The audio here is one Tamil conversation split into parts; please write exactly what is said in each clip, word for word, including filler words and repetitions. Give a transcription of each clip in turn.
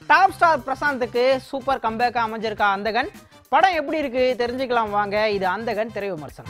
டாப் ஸ்டார் பிரசாந்துக்கு சூப்பர் கம்பேக் அமைஞ்சிருக்கா அந்தகன். படம் எப்படி இருக்கு தெரிஞ்சுக்கலாம் வாங்க. இது அந்தகன் திரை விமர்சனம்.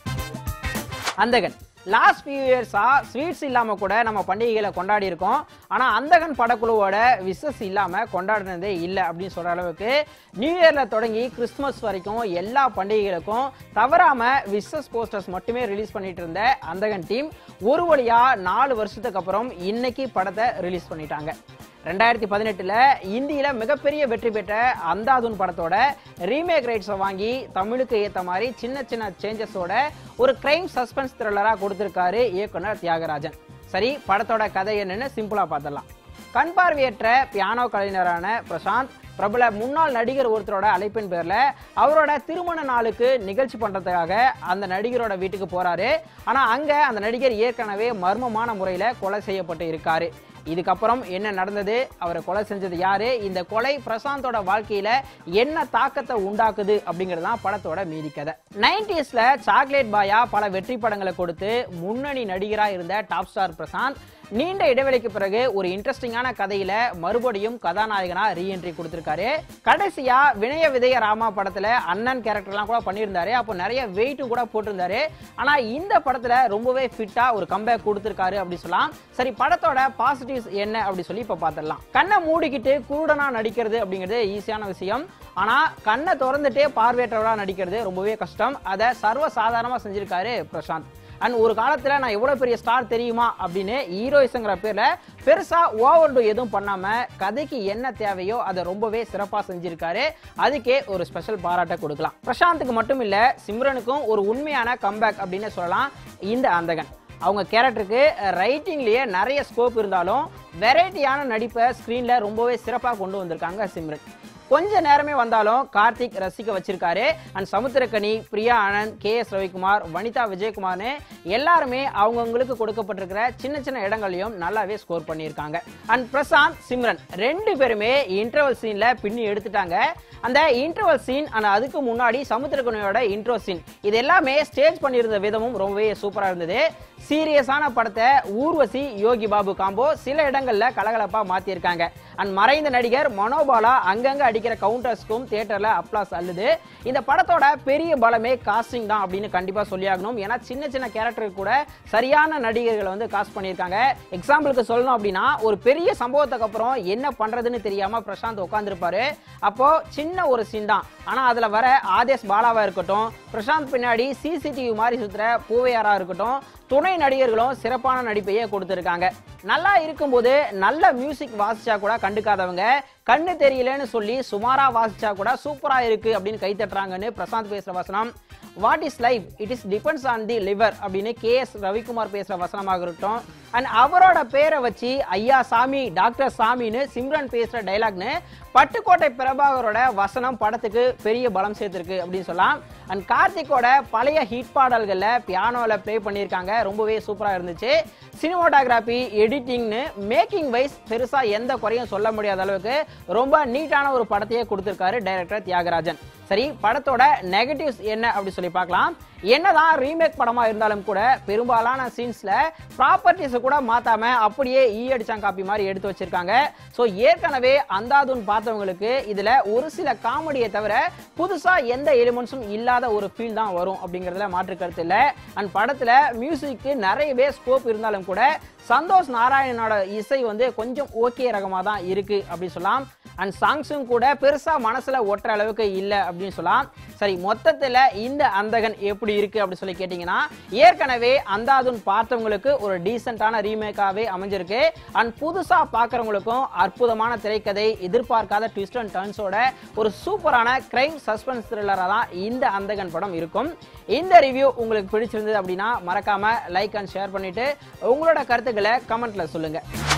அந்தகன் லாஸ்ட் ஃபியூ இயர்ஸா ஸ்வீட்ஸ் இல்லாம கூட நம்ம பண்டிகைகளை கொண்டாடி இருக்கோம். ஆனா அந்தகன் படக்குழுவோட விசஸ் இல்லாம கொண்டாடினதே இல்லை அப்படின்னு சொல்ற அளவுக்கு நியூ இயர்ல தொடங்கி கிறிஸ்துமஸ் வரைக்கும் எல்லா பண்டிகைகளுக்கும் தவறாம விசஸ் போஸ்டர்ஸ் மட்டுமே ரிலீஸ் பண்ணிட்டு இருந்த அந்தகன் டீம் ஒரு வழியா நாலு வருஷத்துக்கு அப்புறம் இன்னைக்கு படத்தை ரிலீஸ் பண்ணிட்டாங்க. ரெண்டாயிரத்தி பதினெட்டுல இந்தியில மிகப்பெரிய வெற்றி பெற்ற அந்தாதுன் படத்தோட ரீமேக் ரைட்ஸை வாங்கி தமிழுக்கு ஏத்த மாதிரி சின்ன சின்ன சேஞ்சஸோட ஒரு கிரைம் சஸ்பென்ஸ் த்ரில்லரா கொடுத்திருக்காரு இயக்குனர் தியாகராஜன். சரி, படத்தோட கதை என்னன்னு சிம்பிளா பார்த்துடலாம். கண் பார்வையற்ற பியானோ கலைஞரான பிரசாந்த் பிரபல முன்னாள் நடிகர் ஒருத்தரோட அழைப்பின் பேர்ல அவரோட திருமண நாளுக்கு நிகழ்ச்சி பண்றதுக்காக அந்த நடிகரோட வீட்டுக்கு போறாரு. ஆனா அங்க அந்த நடிகர் ஏற்கனவே மர்மமான முறையில கொலை செய்யப்பட்டு இருக்காரு. இதுக்கப்புறம் என்ன நடந்தது, அவரை கொலை செஞ்சது யாரு, இந்த கொலை பிரசாந்தோட வாழ்க்கையில என்ன தாக்கத்தை உண்டாக்குது அப்படிங்கறதுதான் படத்தோட மீதி கதை. நைன்டிஸ்ல சாக்லேட் பாயா பல வெற்றி படங்களை கொடுத்து முன்னணி நடிகரா இருந்த டாப் ஸ்டார் பிரசாந்த் நீண்ட இடைவெளிக்கு பிறகு ஒரு இன்ட்ரெஸ்டிங்கான கதையில மறுபடியும் கதாநாயகனா ரீஎன்ட்ரி கொடுத்திருக்காரு. கடைசியா வினய விதய ராமா படத்துல அண்ணன் கேரக்டர் எல்லாம் கூட பண்ணியிருந்தாரு. அப்போ நிறைய வெயிட்டும் கூட போட்டிருந்தாரு. ஆனா இந்த படத்துல ரொம்பவே ஃபிட்டா ஒரு கம்பேக் கொடுத்திருக்காரு அப்படி சொல்லலாம். சரி, படத்தோட பாசிட்டிவ்ஸ் என்ன அப்படி சொல்லி இப்ப பாத்திரலாம். கண்ணை மூடிக்கிட்டு குருடனா நடிக்கிறது அப்படிங்கிறது ஈஸியான விஷயம். ஆனா கண்ணை திறந்துட்டே பார்வையற்றவரா நடிக்கிறது ரொம்பவே கஷ்டம். அதை சர்வ சாதாரணமா செஞ்சிருக்காரு பிரசாந்த். அண்ட் ஒரு காலத்துல நான் எவ்வளவு பெரிய ஸ்டார் தெரியுமா அப்படின்னு ஹீரோயிஸ்ங்கிற பேர்ல பெருசா ஓவர் டூ எதுவும் பண்ணாம கதைக்கு என்ன தேவையோ அதை ரொம்பவே சிறப்பா செஞ்சிருக்காரு. அதுக்கே ஒரு ஸ்பெஷல் பாராட்ட கொடுக்கலாம். பிரசாந்துக்கு மட்டும் இல்ல, சிம்ரனுக்கும் ஒரு உண்மையான கம்பேக் அப்படின்னு சொல்லலாம் இந்த அந்தகன். அவங்க கேரக்டருக்கு ரைட்டிங்லயே நிறைய ஸ்கோப் இருந்தாலும் வெரைட்டியான நடிப்பை ஸ்கிரீன்ல ரொம்பவே சிறப்பா கொண்டு வந்திருக்காங்க சிம்ரன். கொஞ்ச நேரமே வந்தாலும் கார்த்திக் ரசிக்க வச்சிருக்காரு. And Samuthirakani, Priya Anand, K S Ravikumar, Vanitha விஜயகுமார்னு எல்லாருமே அவங்கவுங்களுக்கு கொடுக்கப்பட்டிருக்கிற சின்ன சின்ன இடங்களையும் நல்லாவே ஸ்கோர் பண்ணியிருக்காங்க. அண்ட் பிரசாந்த், சிம்ரன் ரெண்டு பேருமே இன்டர்வல் சீன்ல பின்னி எடுத்துட்டாங்க. அந்த இன்டர்வல் சீன் அண்ட் அதுக்கு முன்னாடி சமுத்திரக்கனியோட இன்ட்ரோ சீன் இது எல்லாமே ஸ்டேஜ் பண்ணியிருந்த விதமும் ரொம்பவே சூப்பரா இருந்தது. சீரியஸான படத்தை ஊர்வசி யோகி பாபு காம்போ சில இடங்கள்ல கலகலப்பா மாத்திருக்காங்க. அண்ட் மறைந்த நடிகர் மனோபாலா அங்கங்க அடிக்கிற கவுண்டர்ஸ்க்கும் தியேட்டர்ல அப்ளாஸ் அள்ளுது. இந்த படத்தோட பெரிய பலமே காஸ்டிங் தான் அப்படின்னு கண்டிப்பா சொல்லியாகணும். ஏன்னா சின்ன சின்ன கேரக்டருக்கு கூட சரியான நடிகர்களை வந்து காஸ்ட் பண்ணியிருக்காங்க. எக்ஸாம்பிளுக்கு சொல்லணும் அப்படின்னா, ஒரு பெரிய சம்பவத்துக்கு அப்புறம் என்ன பண்றதுன்னு தெரியாம பிரசாந்த் உட்காந்துருப்பாரு. அப்போ சின்ன ஒரு சீன் தான், ஆனா அதுல வர ஆதேஷ் பாலாவா இருக்கட்டும், பிரசாந்த் பின்னாடி சிசிடிவி மாதிரி சுத்துற பூவையாரா இருக்கட்டும், துணை நடிகர்களும் சிறப்பான நடிப்பையே கொடுத்திருக்காங்க. நல்லா இருக்கும்போது நல்ல மியூசிக் வாசிச்சா கூட கண்டுக்காதவங்க கண்ணு தெரியலன்னு சொல்லி சுமாரா வாசிச்சா கூட சூப்பரா இருக்கு அப்படின்னு கை தட்டுறாங்கன்னு பிரசாந்த் பேசுற வசனம். What is life, it is depends on the liver அப்படின்னு கே எஸ் ரவிக்குமார் பேசுற வசனமாக இருக்கட்டும். அண்ட் அவரோட பேரை வச்சு ஐயா சாமி, டாக்டர் சாமின்னு சிம்ரன் பேசுற டைலாக்னு பட்டுக்கோட்டை பிரபாகரோட வசனம் படத்துக்கு பெரிய பலம் சேர்த்திருக்கு அப்படின்னு சொல்லலாம். அண்ட் கார்த்திகோட பழைய ஹிட் பாடல்கள்ல பியானோல பிளே பண்ணியிருக்காங்க. ரொம்பவே சூப்பரா இருந்துச்சு. சினிமாட்டோகிராஃபி, எடிட்டிங்னு மேக்கிங் வைஸ் பெருசா எந்த குறையும் சொல்ல முடியாத அளவுக்கு ரொம்ப நீட்டான ஒரு படத்தையே கொடுத்திருக்காரு டைரக்டர் தியாகராஜன். சரி, படத்தோட நெகட்டிவ்ஸ் என்ன அப்படி சொல்லி பார்க்கலாம். என்னதான் ரீமேக் படமா இருந்தாலும் கூட பெரும்பாலான சீன்ஸ்ல ப்ராப்பர்ட்டிஸ் கூட மாத்தாம அப்படியே ஈ அடிச்சான் காப்பி மாதிரி எடுத்து வச்சிருக்காங்க. சோ ஏற்கனவே அந்தாதுன் பார்த்தவங்களுக்கு இதுல ஒரு சில காமெடியை தவிர புதுசா எந்த எலிமெண்ட்ஸும் இல்லாத ஒரு ஃபீல் தான் வரும் அப்படிங்கறதுல மாற்று கருத்து இல்ல. அண்ட் படத்துல மியூசிக்கு நிறையவே ஸ்கோப் இருந்தாலும் கூட சந்தோஷ் நாராயணனோட இசை வந்து கொஞ்சம் ஓகே ரகமா தான் இருக்கு அப்படின்னு சொல்லலாம். அண்ட் சாங்ஸும் கூட பெருசா மனசுல ஒட்டுற அளவுக்கு இல்ல அப்படின்னு சொல்லலாம். சரி, மொத்தத்துல இந்த அந்தகன் எப்படி இருக்கு அப்படி சொல்லி கேட்டீங்கன்னா, ஏற்கனவே அந்தாதுன் பார்த்தவங்களுக்கு ஒரு டீசென்டான ரீமேக்காவே அமைஞ்சிருக்கு. அண்ட் புதுசா பாக்குறவங்களுக்கும் அற்புதமான திரைக்கதை, எதிர்பார்க்காத ட்விஸ்ட் அண்ட் டர்ன்ஸோட ஒரு சூப்பரான கிரைம் சஸ்பென்ஸ் த்ரில்லரா தான் இந்த அந்தகன் படம் இருக்கும். இந்த ரிவ்யூ உங்களுக்கு பிடிச்சிருந்தது அப்படின்னா மறக்காம லைக் அண்ட் ஷேர் பண்ணிட்டு உங்களோட கருத்துக்களை கமெண்ட்ல சொல்லுங்க.